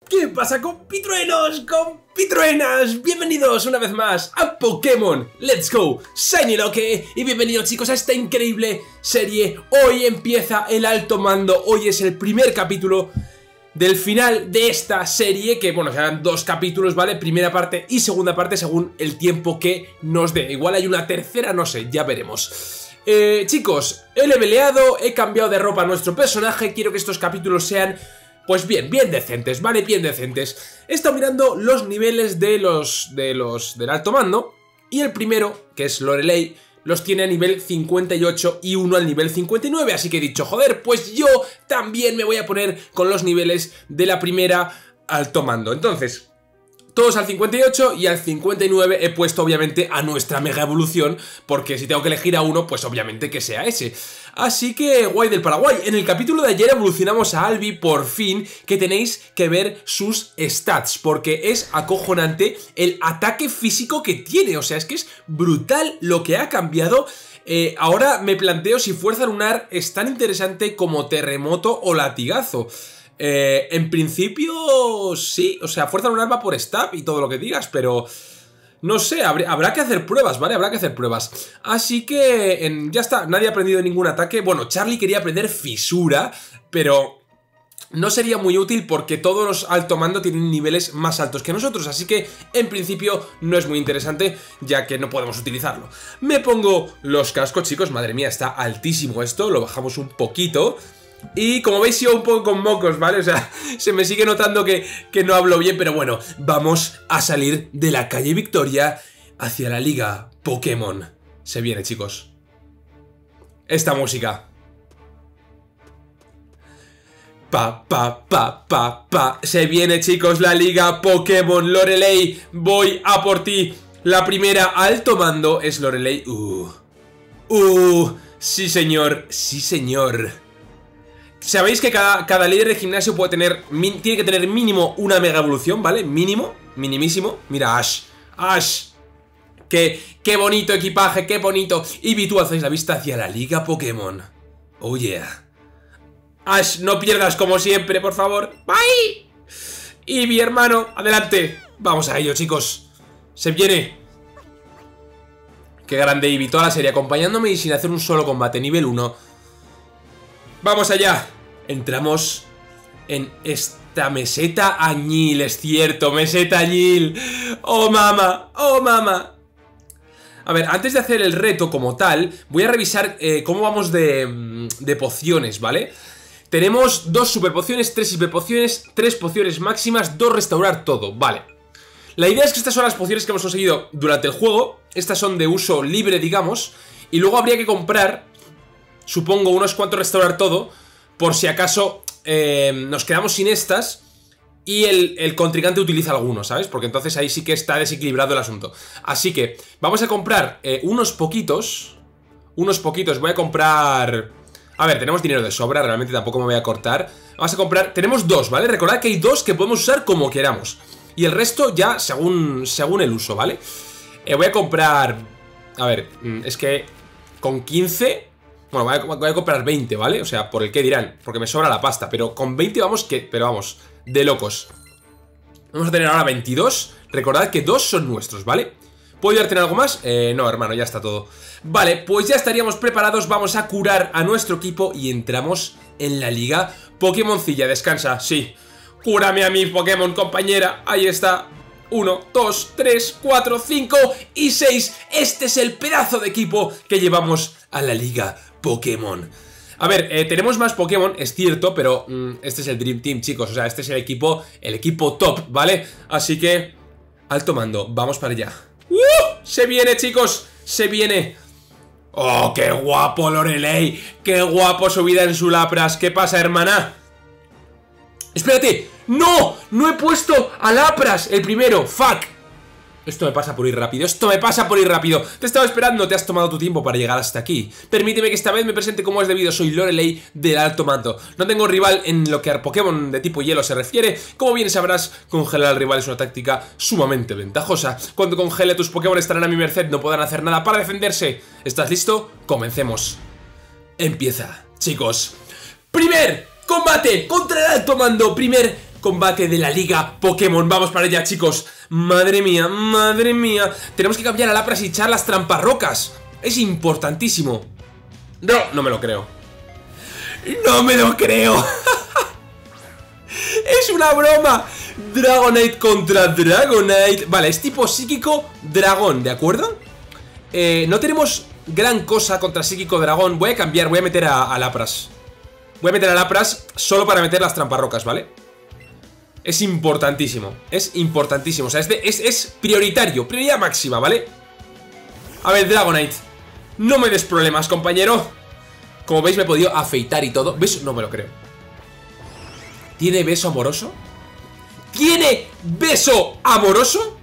¿Qué pasa, compitruenos, compitruenas? Bienvenidos una vez más a Pokémon Let's Go Shiny Loque. Y bienvenidos, chicos, a esta increíble serie. Hoy empieza el alto mando. Hoy es el primer capítulo del final de esta serie, que bueno, serán dos capítulos, ¿vale? Primera parte y segunda parte según el tiempo que nos dé. Igual hay una tercera, no sé, ya veremos. Chicos, he leveleado, he cambiado de ropa a nuestro personaje. Quiero que estos capítulos sean, pues bien decentes, ¿vale? Bien decentes. He estado mirando los niveles del alto mando. Y el primero, que es Lorelei, los tiene a nivel 58 y uno al nivel 59. Así que he dicho, joder, pues yo también me voy a poner con los niveles de la primera alto mando. Entonces, todos al 58 y al 59 he puesto obviamente a nuestra mega evolución, porque si tengo que elegir a uno, pues obviamente que sea ese. Así que guay del Paraguay. En el capítulo de ayer evolucionamos a Albi, por fin, que tenéis que ver sus stats, porque es acojonante el ataque físico que tiene. O sea, es que es brutal lo que ha cambiado. Ahora me planteo si Fuerza Lunar es tan interesante como Terremoto o Latigazo. En principio sí, o sea, Fuerza Lunar va por stab y todo lo que digas, pero no sé, habrá que hacer pruebas, ¿vale? Habrá que hacer pruebas. Así que ya está, nadie ha aprendido ningún ataque. Bueno, Charlie quería aprender Fisura, pero no sería muy útil porque todos los alto mando tienen niveles más altos que nosotros, así que en principio no es muy interesante, ya que no podemos utilizarlo. Me pongo los cascos, chicos, madre mía, está altísimo esto, lo bajamos un poquito. Y como veis, sigo un poco con mocos, ¿vale? O sea, se me sigue notando que no hablo bien, pero bueno, vamos a salir de la calle Victoria hacia la Liga Pokémon. Se viene, chicos. Esta música. Se viene, chicos, la Liga Pokémon. Lorelei, voy a por ti. La primera alto mando es Lorelei. Sí, señor, sí, señor. Sabéis que cada líder de gimnasio puede tener, tiene que tener mínimo una mega evolución, ¿vale? Mínimo, minimísimo. Mira, Ash, Ash. Qué bonito equipaje, qué bonito. Y tú hacéis la vista hacia la Liga Pokémon. Oh yeah. Ash, no pierdas como siempre, por favor. Bye. Y mi hermano, adelante. Vamos a ello, chicos. Se viene. Qué grande Eevee, toda la serie acompañándome y sin hacer un solo combate, nivel 1. Vamos allá. Entramos en esta meseta añil, es cierto, meseta añil. Oh mama, oh mama. A ver, antes de hacer el reto como tal, voy a revisar cómo vamos de pociones, ¿vale? Tenemos 2 super pociones, 3 hiper pociones, 3 pociones máximas, 2 restaurar todo, vale. La idea es que estas son las pociones que hemos conseguido durante el juego. Estas son de uso libre, digamos. Y luego habría que comprar, supongo, unos cuantos restaurar todo, por si acaso nos quedamos sin estas y el contrincante utiliza algunos, ¿sabes? Porque entonces ahí sí que está desequilibrado el asunto. Así que vamos a comprar unos poquitos. Voy a comprar... A ver, tenemos dinero de sobra, realmente tampoco me voy a cortar. Vamos a comprar... Tenemos 2, ¿vale? Recordad que hay 2 que podemos usar como queramos. Y el resto ya según el uso, ¿vale? Voy a comprar... A ver, es que con 15... Bueno, voy a comprar 20, ¿vale? O sea, por el que dirán, porque me sobra la pasta. Pero con 20 vamos pero vamos, de locos. Vamos a tener ahora 22. Recordad que 2 son nuestros, ¿vale? ¿Puedo ayudarte en algo más? No, hermano, ya está todo. Vale, pues ya estaríamos preparados. Vamos a curar a nuestro equipo y entramos en la Liga Pokémoncilla. Descansa, sí. Cúrame a mi Pokémon, compañera. Ahí está. 1, 2, 3, 4, 5 y 6. Este es el pedazo de equipo que llevamos a la Liga Pokémon. A ver, tenemos más Pokémon, es cierto, pero este es el Dream Team, chicos. O sea, este es el equipo top, ¿vale? Así que, alto mando, vamos para allá. Se viene, chicos, se viene. Oh, qué guapo Lorelei. Qué guapo su vida en su Lapras. ¿Qué pasa, hermana? Espérate. ¡No! ¡No he puesto a Lapras el primero! ¡Fuck! Esto me pasa por ir rápido, Te estaba esperando, te has tomado tu tiempo para llegar hasta aquí. Permíteme que esta vez me presente como es debido. Soy Lorelei del alto mando. No tengo rival en lo que a Pokémon de tipo hielo se refiere. Como bien sabrás, congelar al rival es una táctica sumamente ventajosa. Cuando congele, tus Pokémon estarán a mi merced, no podrán hacer nada para defenderse. ¿Estás listo? Comencemos. Empieza, chicos. Primer combate contra el alto mando. Primer combate de la Liga Pokémon. Vamos para allá, chicos. Madre mía, madre mía. Tenemos que cambiar a Lapras y echar las tramparrocas. Es importantísimo. No, no me lo creo. No me lo creo. Es una broma. Dragonite contra Dragonite. Vale, es tipo psíquico dragón, ¿de acuerdo? No tenemos gran cosa contra psíquico dragón. Voy a cambiar, voy a meter a Lapras. Voy a meter a Lapras solo para meter las tramparrocas, ¿vale? Es importantísimo. Es importantísimo. O sea, es prioritario. Prioridad máxima, ¿vale? A ver, Dragonite. No me des problemas, compañero. Como veis, me he podido afeitar y todo. ¿Beso? No me lo creo. ¿Tiene beso amoroso? ¿Tiene beso amoroso?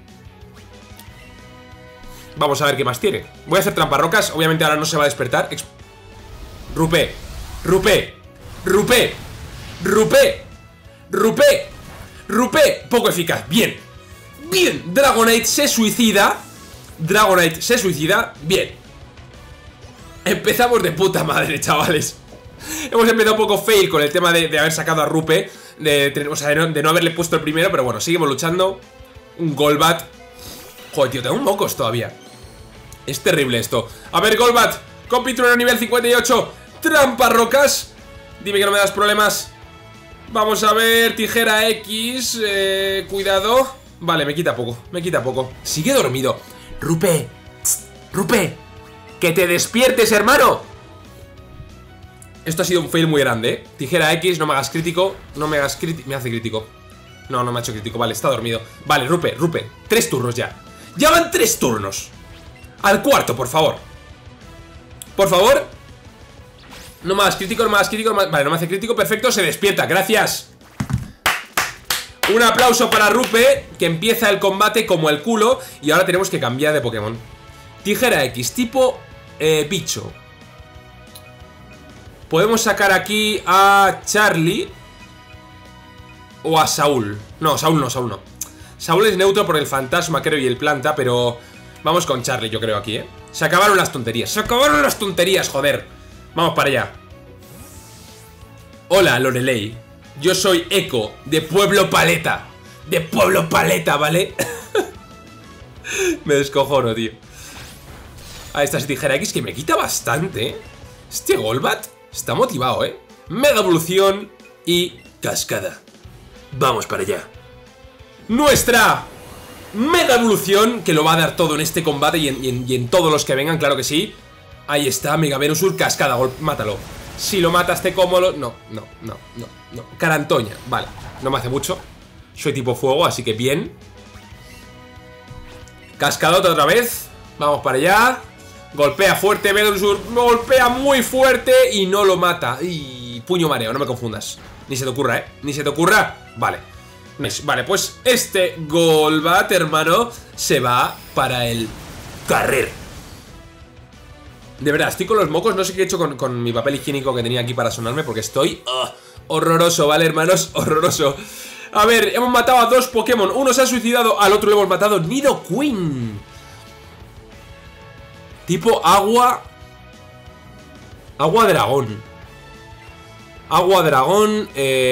Vamos a ver qué más tiene. Voy a hacer tramparrocas. Obviamente ahora no se va a despertar. Rupé. Rupé. Rupé. Rupé. Rupé. Rupé. Poco eficaz. Bien. Bien. Dragonite se suicida. Dragonite se suicida. Bien. Empezamos de puta madre, chavales. Hemos empezado un poco fail con el tema de haber sacado a Rupé. O sea, de no haberle puesto el primero. Pero bueno, seguimos luchando. Un Golbat. Joder, tío, tengo mocos todavía. Es terrible esto. A ver, Golbat, compitrueno nivel 58. Tramparrocas. Dime que no me das problemas. Vamos a ver, tijera X. Cuidado. Vale, me quita poco, me quita poco. Sigue dormido. Rupé, Rupé, que te despiertes, hermano. Esto ha sido un fail muy grande, ¿eh? Tijera X, no me hagas crítico. No me hagas crítico, me hace crítico. No, no me ha hecho crítico, vale, está dormido. Vale, Rupé, 3 turnos ya. Ya van 3 turnos. Al cuarto, por favor. Por favor. No me hagas crítico, no me hagas crítico. Vale, no me hace crítico, perfecto, se despierta, gracias. Un aplauso para Rupé, que empieza el combate como el culo. Y ahora tenemos que cambiar de Pokémon. Tijera X, tipo bicho. Podemos sacar aquí a Charlie o a Saúl. No, Saúl no, Saúl no. Saúl es neutro por el fantasma, creo, y el planta, pero vamos con Charlie, yo creo, aquí, ¿eh? Se acabaron las tonterías. Se acabaron las tonterías, joder. Vamos para allá. Hola, Lorelei. Yo soy Echo, de Pueblo Paleta. De Pueblo Paleta, ¿vale? Me descojono, tío. Ahí está esa tijera X que me quita bastante, ¿eh? Este Golbat está motivado, ¿eh? Mega evolución y cascada. Vamos para allá. Nuestra mega evolución, que lo va a dar todo en este combate y en todos los que vengan, claro que sí. Ahí está, Mega Venusaur, cascada, mátalo. Si lo matas te como lo... No. Carantoña, vale, no me hace mucho. Soy tipo fuego, así que bien. Cascadota otra vez. Vamos para allá. Golpea fuerte, Venusaur, golpea muy fuerte y no lo mata. Y puño mareo, no me confundas. Ni se te ocurra, ¿eh? Ni se te ocurra. Vale. Vale, pues este Golbat, hermano, se va para el carrer. De verdad, estoy con los mocos. No sé qué he hecho con mi papel higiénico que tenía aquí para sonarme, porque estoy horroroso, ¿vale, hermanos? Horroroso. A ver, hemos matado a 2 Pokémon. Uno se ha suicidado, al otro le hemos matado. Nidoqueen. Tipo agua. Agua dragón. Agua dragón.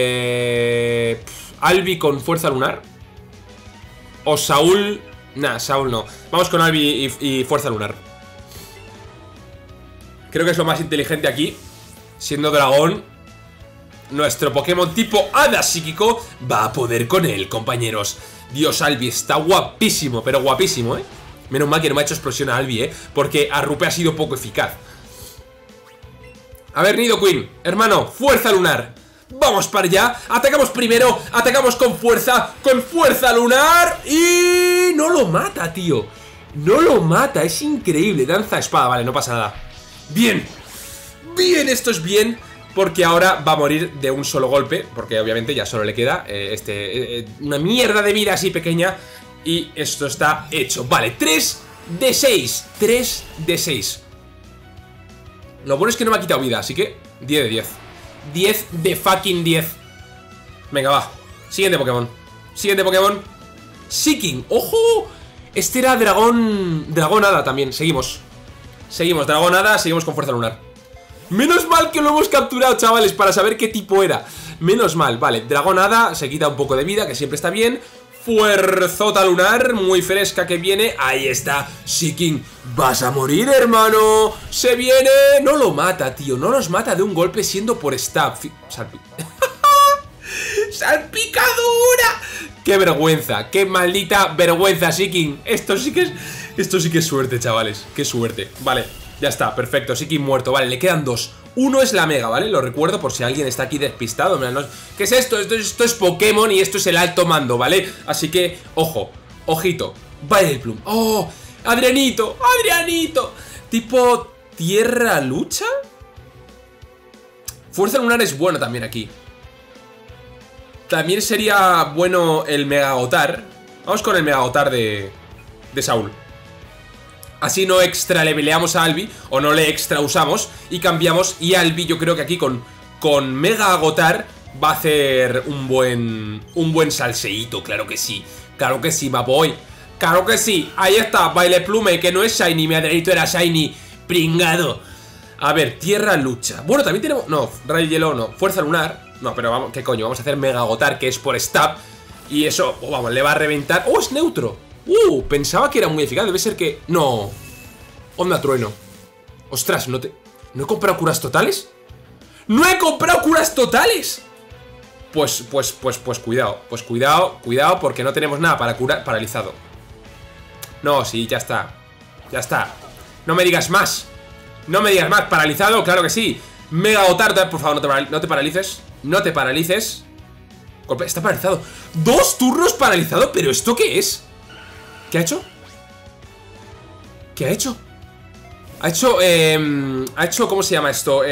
Albi con fuerza lunar. O Saúl. Nah, Saúl no. Vamos con Albi y fuerza lunar. Creo que es lo más inteligente aquí. Siendo dragón, nuestro Pokémon tipo hada psíquico va a poder con él, compañeros. Dios, Albi está guapísimo, pero guapísimo, ¿eh? Menos mal que no me ha hecho explosión a Albi, ¿eh? Porque a Rupé ha sido poco eficaz. A ver, Nidoqueen, hermano, fuerza lunar. Vamos para allá, atacamos primero. Atacamos con fuerza lunar. Y no lo mata, tío. No lo mata, es increíble. Danza espada, vale, no pasa nada. Bien, bien, esto es bien. Porque ahora va a morir de un solo golpe. Porque obviamente ya solo le queda una mierda de vida así pequeña. Y esto está hecho. Vale, 3 de 6. 3 de 6. Lo bueno es que no me ha quitado vida, así que 10 de 10. 10 de fucking 10. Venga, va. Siguiente Pokémon. Siguiente Pokémon. Seeking. ¡Ojo! Este era dragón hada también. Seguimos. Seguimos, dragón hada. Seguimos con fuerza lunar. Menos mal que lo hemos capturado, chavales, para saber qué tipo era. Menos mal, vale, dragón hada, se quita un poco de vida, que siempre está bien. Fuerzota lunar, muy fresca que viene. Ahí está, Seaking. Vas a morir, hermano. Se viene. No lo mata, tío. No nos mata de un golpe siendo por stab. ¡Salpicadura! ¡Qué vergüenza! ¡Qué maldita vergüenza, Seaking! Esto sí que es suerte, chavales. ¡Qué suerte! Vale, ya está, perfecto. Seaking muerto. Vale, le quedan dos. Uno es la mega, ¿vale? Lo recuerdo por si alguien está aquí despistado. ¿Qué es esto? Esto es Pokémon y esto es el alto mando, ¿vale? Así que, ojo, ojito. Vileplume. ¡Oh! ¡Adrianito! ¡Adrianito! Tipo tierra lucha. Fuerza lunar es bueno también aquí. También sería bueno el Mega Gotar. Vamos con el Mega Gotar de Saúl. Así no extra leveleamos a Albi, o no le extra usamos, y cambiamos. Y Albi yo creo que aquí con Mega Gotar va a hacer un buen salseíto, claro que sí. Claro que sí, Maboy. Claro que sí, ahí está, Vileplume, que no es Shiny, mi Adrianito era Shiny, pringado. A ver, tierra lucha. Bueno, también tenemos... No, rayo hielo no, fuerza lunar. No, pero vamos, ¿qué coño? Vamos a hacer Mega Gotar, que es por stab. Y eso, vamos, le va a reventar. ¡Oh, es neutro! Pensaba que era muy eficaz, debe ser que... No. Onda trueno. Ostras, ¿no he comprado curas totales? ¡No he comprado curas totales! Pues cuidado. Pues cuidado, porque no tenemos nada para curar paralizado. No, sí, ya está. Ya está. No me digas más. No me digas más. Paralizado, claro que sí. Mega Gotar, por favor, no te paralices. No te paralices. Está paralizado. 2 turnos paralizado, ¿pero esto qué es? ¿Qué ha hecho? ¿Qué ha hecho? Ha hecho, ¿cómo se llama esto?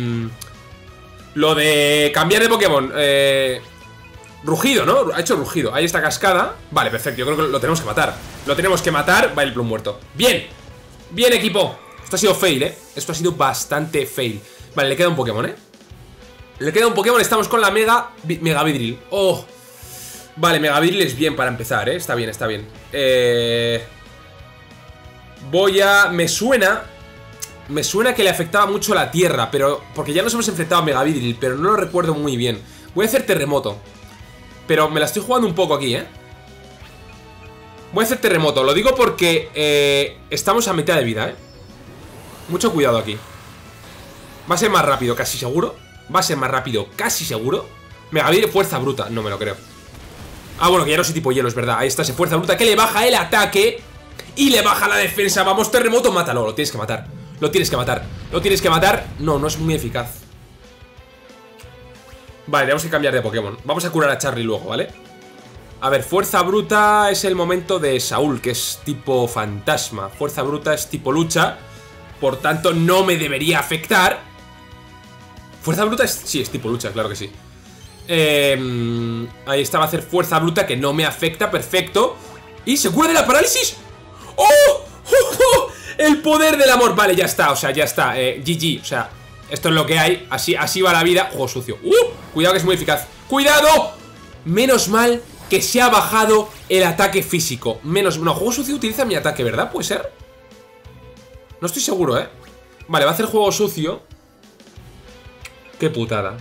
Lo de cambiar de Pokémon. Rugido, ¿no? Ha hecho rugido. Ahí está cascada. Vale, perfecto, yo creo que lo tenemos que matar. Lo tenemos que matar. Vileplume muerto. Bien, bien, equipo. Esto ha sido fail, ¿eh? Esto ha sido bastante fail. Vale, le queda un Pokémon, ¿eh? Le queda un Pokémon, estamos con la Mega Vidril. Oh. Vale, Mega Vidril es bien para empezar, ¿eh? Está bien, está bien. Me suena que le afectaba mucho la tierra, pero... Porque ya nos hemos enfrentado a Mega Vidril, pero no lo recuerdo muy bien. Voy a hacer terremoto. Pero me la estoy jugando un poco aquí, ¿eh? Voy a hacer terremoto, lo digo porque estamos a mitad de vida, ¿eh? Mucho cuidado aquí. Va a ser más rápido, casi seguro. Va a ser más rápido, casi seguro. Mega Vidril, fuerza bruta, no me lo creo. Ah, bueno, que ya no soy tipo hielo, es verdad. Ahí está ese fuerza bruta que le baja el ataque y le baja la defensa. Vamos, terremoto, mátalo, lo tienes que matar. Lo tienes que matar, lo tienes que matar. No, no es muy eficaz. Vale, tenemos que cambiar de Pokémon. Vamos a curar a Charlie luego, ¿vale? A ver, fuerza bruta es el momento de Saúl, que es tipo fantasma. Fuerza bruta es tipo lucha, por tanto no me debería afectar. Fuerza bruta es... Sí, es tipo lucha, claro que sí. Ahí está, va a hacer fuerza bruta que no me afecta, perfecto. Y se cura de la parálisis. ¡Oh! ¡Oh! El poder del amor. Vale, ya está, o sea, ya está. GG, o sea, esto es lo que hay. Así va la vida. Juego sucio. Cuidado que es muy eficaz. ¡Cuidado! Menos mal que se ha bajado el ataque físico. No, juego sucio utiliza mi ataque, ¿verdad? ¿Puede ser? No estoy seguro, ¿eh? Vale, va a hacer juego sucio. Qué putada.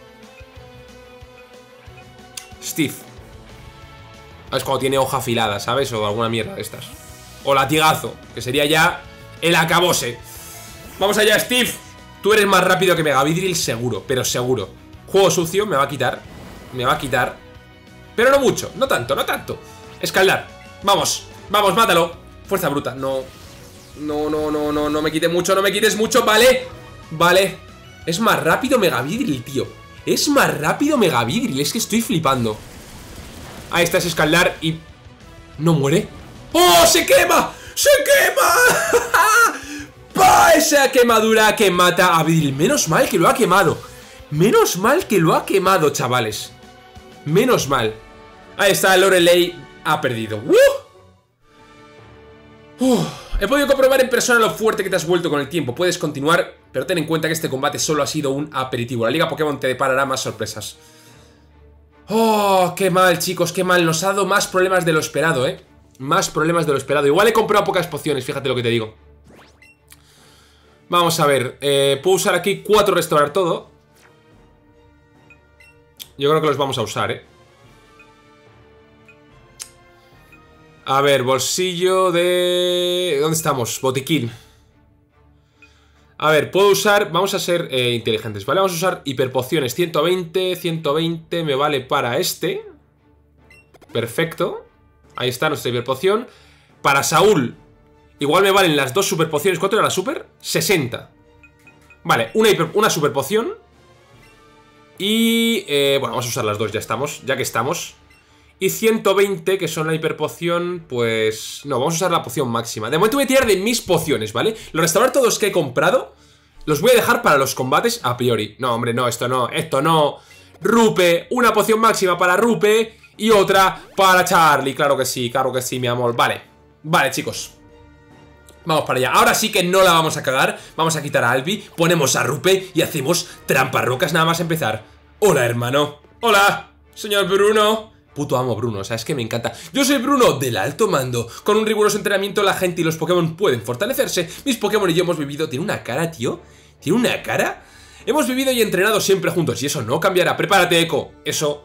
Steve. Es cuando tiene hoja afilada, ¿sabes? O alguna mierda de estas. O latigazo, que sería ya el acabose. Vamos allá, Steve. Tú eres más rápido que Mega Vidril, seguro, pero seguro. Juego sucio, me va a quitar. Me va a quitar. Pero no mucho, no tanto, no tanto. Escaldar, vamos, vamos, mátalo. Fuerza bruta, no. No me quite mucho, no me quites mucho, vale. Vale. Es más rápido Mega Vidril, tío. Es más rápido Mega Vidril, es que estoy flipando. Ahí está ese escaldar y... ¿No muere? ¡Oh, se quema! ¡Se quema! ¡Pah! Esa quemadura que mata a Vidril. Menos mal que lo ha quemado. Menos mal que lo ha quemado, chavales. Menos mal. Ahí está, Lorelei ha perdido. He podido comprobar en persona lo fuerte que te has vuelto con el tiempo. Puedes continuar, pero ten en cuenta que este combate solo ha sido un aperitivo. La Liga Pokémon te deparará más sorpresas. Oh, qué mal, chicos, qué mal. Nos ha dado más problemas de lo esperado, ¿eh? Más problemas de lo esperado. Igual he comprado pocas pociones, fíjate lo que te digo. Vamos a ver. Puedo usar aquí 4 restaurar todo. Yo creo que los vamos a usar, A ver, bolsillo de... ¿Dónde estamos? Botiquín. A ver, puedo usar... Vamos a ser inteligentes, ¿vale? Vamos a usar hiperpociones. 120, 120 me vale para este. Perfecto. Ahí está nuestra hiperpoción. Para Saúl, igual me valen las dos superpociones. ¿Cuánto era la super? 60. Vale, una superpoción. Y... bueno, vamos a usar las dos, ya que estamos. Y 120, que son la hiperpoción, pues... No, vamos a usar la poción máxima. De momento voy a tirar de mis pociones, ¿vale? Los restaurar todos que he comprado los voy a dejar para los combates a priori. No, hombre, no, esto no. Rupe, una poción máxima para Rupe y otra para Charlie. Claro que sí, mi amor. Vale, chicos. Vamos para allá. Ahora sí que no la vamos a cagar. Vamos a quitar a Albi, ponemos a Rupe y hacemos tramparrocas nada más empezar. Hola, hermano. Hola, señor Bruno. Puto amo Bruno, o sea, es que me encanta. Yo soy Bruno del alto mando. Con un riguroso entrenamiento la gente y los Pokémon pueden fortalecerse. Mis Pokémon y yo hemos vivido... Tiene una cara, tío. Tiene una cara. Hemos vivido y entrenado siempre juntos y eso no cambiará. Prepárate, Echo. Eso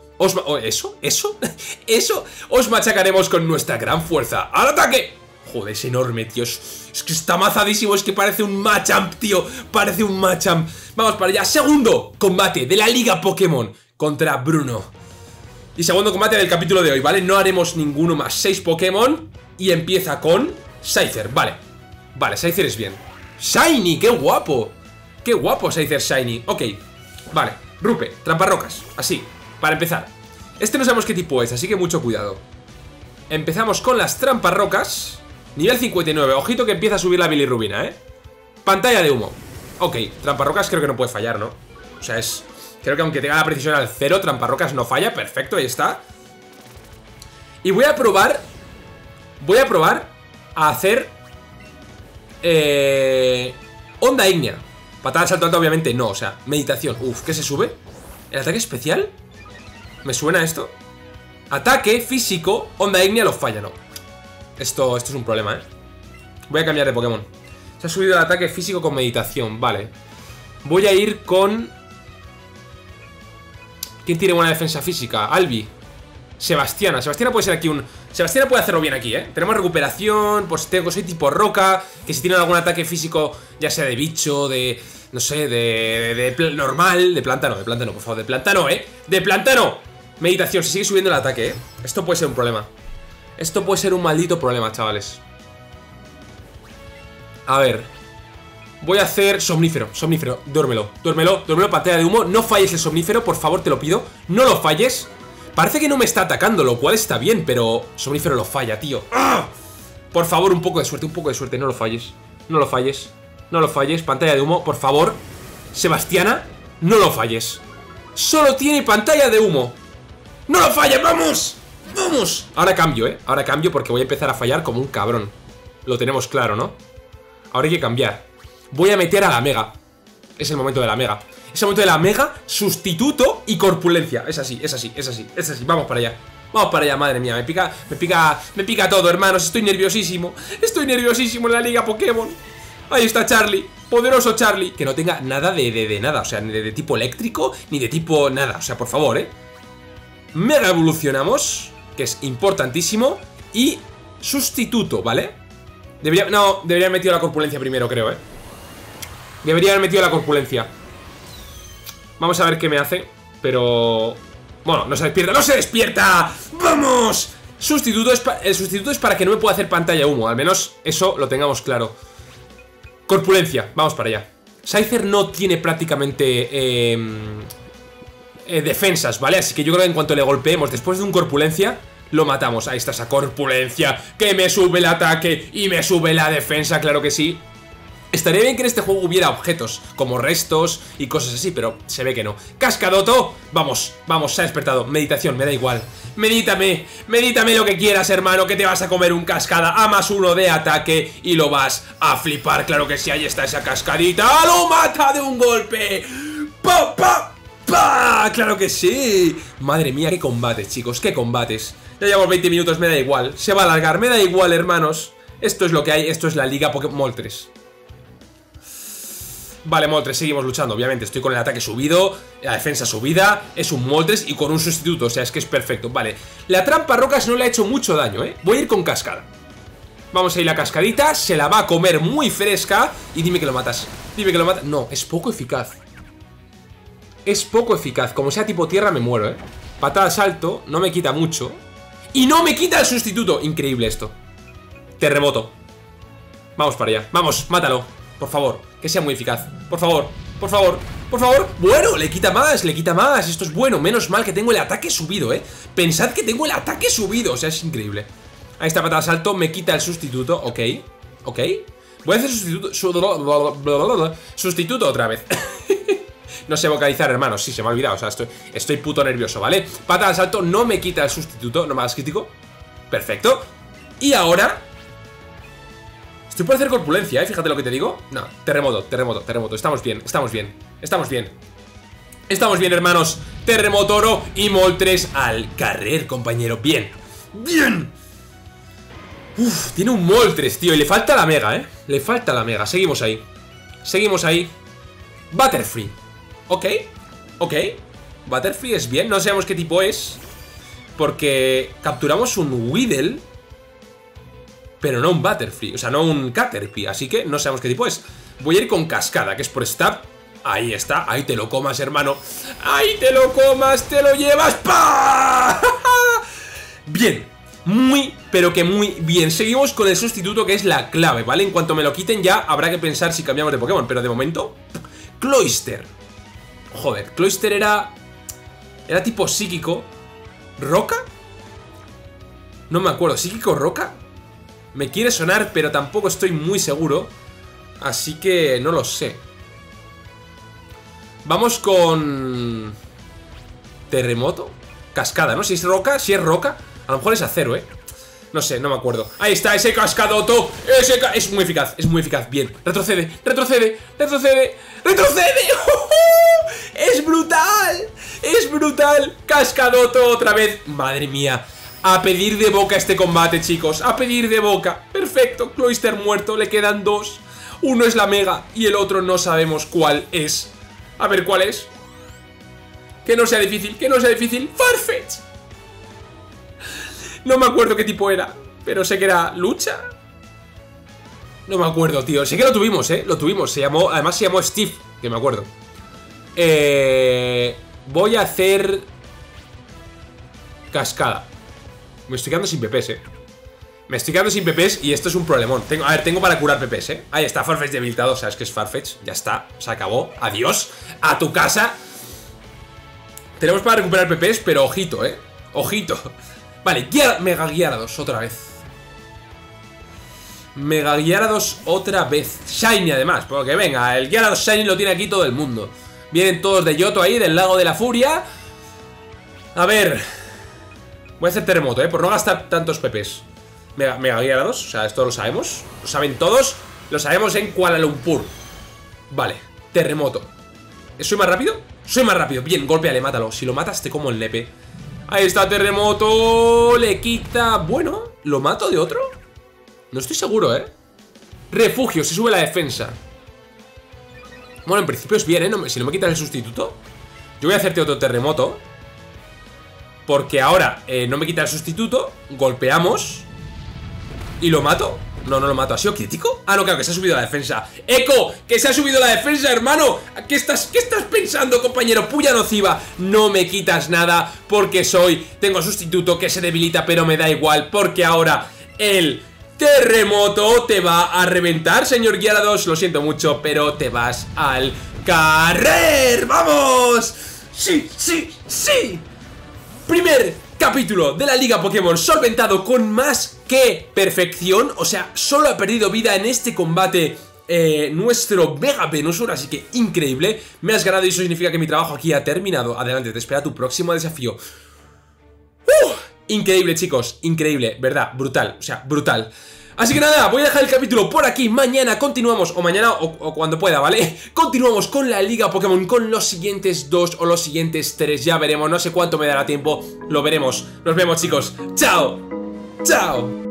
os machacaremos con nuestra gran fuerza. ¡Al ataque! Joder, es enorme, tío. Es que está mazadísimo. Es que parece un Machamp, tío. Parece un Machamp. Vamos para allá. Segundo combate de la Liga Pokémon contra Bruno. Y segundo combate del capítulo de hoy, ¿vale? No haremos ninguno más. 6 Pokémon. Y empieza con Scyther, vale. Vale, Scyther es bien. Shiny, qué guapo. Qué guapo Scyther Shiny. Ok, vale, Rupe, tramparrocas. Así, para empezar. Este no sabemos qué tipo es, así que mucho cuidado. Empezamos con las tramparrocas. Nivel 59, ojito que empieza a subir la bilirrubina, Pantalla de humo. Ok, tramparrocas creo que no puede fallar, ¿no? O sea, es... Creo que aunque tenga la precisión al 0, tramparrocas no falla. Perfecto, ahí está. Y voy a probar a hacer onda ígnea. Patada de salto alto obviamente no, o sea, meditación. Uf, ¿qué se sube? ¿El ataque especial? ¿Me suena esto? Ataque físico, onda ígnea lo falla, no. Esto es un problema, Voy a cambiar de Pokémon. Se ha subido el ataque físico con meditación, vale. Voy a ir con... ¿Quién tiene buena defensa física? Albi. Sebastiana. Sebastiana puede ser aquí un... Sebastiana puede hacerlo bien aquí, Tenemos recuperación, pues soy tipo roca, que si tienen algún ataque físico, ya sea de bicho, de... No sé, de normal, de planta no, por favor, de planta no, ¡De planta no! Meditación, se sigue subiendo el ataque, Esto puede ser un problema. Esto puede ser un maldito problema, chavales. A ver... Voy a hacer somnífero, duérmelo, pantalla de humo. No falles el somnífero, por favor, te lo pido. No lo falles. Parece que no me está atacando, lo cual está bien, pero somnífero lo falla, tío. ¡Ah! Por favor, un poco de suerte, no lo falles. Pantalla de humo, por favor. Sebastiana, no lo falles. Solo tiene pantalla de humo. ¡No lo falles! ¡Vamos! Ahora cambio, porque voy a empezar a fallar como un cabrón. Lo tenemos claro, ¿no? Ahora hay que cambiar. Voy a meter a la Mega. Es el momento de la Mega. Es el momento de la Mega, sustituto y corpulencia. Es así. Vamos para allá, madre mía. Me pica todo, hermanos. Estoy nerviosísimo en la Liga Pokémon. Ahí está Charlie. Poderoso Charlie. Que no tenga nada de nada. O sea, ni de tipo eléctrico, ni de tipo nada. O sea, por favor, Mega evolucionamos, que es importantísimo. Y sustituto, ¿vale? Debería haber metido la corpulencia primero, creo, Debería haber metido la corpulencia. Vamos a ver qué me hace. Pero... Bueno, no se despierta. ¡Vamos! El sustituto es para que no me pueda hacer pantalla de humo. Al menos eso lo tengamos claro. Corpulencia, vamos para allá. Scyther no tiene prácticamente defensas, ¿vale? Así que yo creo que en cuanto le golpeemos después de un corpulencia, lo matamos. Ahí está esa corpulencia que me sube el ataque y me sube la defensa, claro que sí. Estaría bien que en este juego hubiera objetos, como restos y cosas así, pero se ve que no. ¡Cascadoto! Vamos, se ha despertado. Meditación, me da igual. Medítame lo que quieras, hermano, que te vas a comer un cascada a +1 de ataque y lo vas a flipar. Claro que sí, ahí está esa cascadita. ¡Lo mata de un golpe! ¡Pa, pa, pa! ¡Claro que sí! Madre mía, qué combates, chicos, qué combates. Ya llevamos 20 minutos, me da igual. Se va a alargar, me da igual, hermanos. Esto es lo que hay, esto es la Liga Pokémon 3. Vale, Moltres, seguimos luchando. Obviamente estoy con el ataque subido, la defensa subida. Es un Moltres y con un sustituto. O sea, es que es perfecto. Vale, la trampa rocas no le ha hecho mucho daño, Voy a ir con cascada. Vamos a ir la cascadita. Se la va a comer muy fresca. Y dime que lo matas. Dime que lo matas. No, es poco eficaz. Es poco eficaz. Como sea tipo tierra me muero, Patada salto, no me quita mucho. Y no me quita el sustituto. Increíble esto. Terremoto. Vamos para allá. Vamos, mátalo. Por favor, que sea muy eficaz. Por favor, por favor, por favor. Bueno, le quita más, le quita más. Esto es bueno, menos mal que tengo el ataque subido, Pensad que tengo el ataque subido, o sea, es increíble. Ahí está, patada salto, me quita el sustituto. Ok, ok. Voy a hacer sustituto otra vez. No sé vocalizar, hermanos, sí, se me ha olvidado. O sea, estoy puto nervioso, ¿vale? Patada salto, no me quita el sustituto. No me hagas crítico. Perfecto. Y ahora estoy por hacer corpulencia, fíjate lo que te digo. No, terremoto, terremoto, terremoto. Estamos bien, estamos bien, estamos bien. Estamos bien, hermanos. Terremoto, oro y Moltres al carrer, compañero. Bien, bien. Uf, tiene un Moltres, tío. Y le falta la mega, Le falta la mega, seguimos ahí. Seguimos ahí. Butterfree. Ok, ok. Butterfree es bien, no sabemos qué tipo es. Porque capturamos un Weedle, pero no un Butterfree, o sea, no un Caterpie. Así que no sabemos qué tipo es. Voy a ir con cascada, que es por stab. Ahí está, ahí te lo comas, hermano. Ahí te lo comas, te lo llevas. ¡Pah! Bien, muy, pero que muy bien. Seguimos con el sustituto, que es la clave, ¿vale? En cuanto me lo quiten ya habrá que pensar si cambiamos de Pokémon. Pero de momento, Cloyster. Joder, Cloyster era tipo psíquico. ¿Roca? No me acuerdo, ¿psíquico roca? Me quiere sonar, pero tampoco estoy muy seguro. Así que no lo sé. Vamos con terremoto. Cascada, ¿no? Si es roca, a lo mejor es acero, No sé, no me acuerdo. Ahí está, ese cascadoto. Es muy eficaz, es muy eficaz. Bien, retrocede, retrocede, retrocede, retrocede. ¡Es brutal! ¡Es brutal! Cascadoto otra vez. Madre mía. A pedir de boca este combate, chicos. A pedir de boca. Perfecto, Cloyster muerto, le quedan dos. Uno es la mega y el otro no sabemos cuál es. A ver cuál es. Que no sea difícil, que no sea difícil. ¡Farfetch! No me acuerdo qué tipo era, pero sé que era lucha. No me acuerdo, tío. Sé que lo tuvimos, lo tuvimos. Además se llamó Steve, que me acuerdo. Voy a hacer cascada. Me estoy quedando sin PPs, Me estoy quedando sin PPs y esto es un problemón. A ver, tengo para curar PPs, Ahí está, Farfetch debilitado. Sabes que es Farfetch, ya está, se acabó. Adiós, a tu casa. Tenemos para recuperar PPs, pero ojito, ojito. Vale, Mega Gyarados otra vez. Mega Gyarados otra vez. Shiny además, porque venga, el Gyarados Shiny lo tiene aquí todo el mundo. Vienen todos de Yoto ahí, del Lago de la Furia. A ver, voy a hacer terremoto, por no gastar tantos PPs. Mega Gyarados, o sea, esto lo sabemos. Lo saben todos, lo sabemos en Kuala Lumpur. Vale, terremoto. ¿Soy más rápido? Soy más rápido, bien, golpéale, mátalo. Si lo matas te como el nepe. Ahí está, terremoto. Le quita, bueno, ¿lo mato de otro? No estoy seguro, Refugio, se sube la defensa. Bueno, en principio es bien, si no me quitas el sustituto. Yo voy a hacerte otro terremoto, porque ahora no me quita el sustituto. Golpeamos y lo mato. No, no lo mato, ¿ha sido crítico? Ah, no, claro, que se ha subido la defensa. ¡Eco! ¡Que se ha subido la defensa, hermano! ¿Qué estás pensando, compañero? Puya nociva. No me quitas nada porque tengo sustituto que se debilita, pero me da igual, porque ahora el terremoto te va a reventar, señor Gyarados. Lo siento mucho, pero te vas al carrer. ¡Vamos! ¡Sí, sí, sí! Primer capítulo de la Liga Pokémon solventado con más que perfección. O sea, solo ha perdido vida en este combate nuestro Mega Venusaur, así que increíble. Me has ganado y eso significa que mi trabajo aquí ha terminado. Adelante, te espera tu próximo desafío. Increíble, chicos, increíble, ¿verdad? Brutal, o sea, brutal. Así que nada, voy a dejar el capítulo por aquí. Mañana continuamos, o mañana o cuando pueda, ¿vale? Continuamos con la Liga Pokémon, con los siguientes 2 o los siguientes 3. Ya veremos, no sé cuánto me dará tiempo. Lo veremos, nos vemos, chicos. ¡Chao! ¡Chao!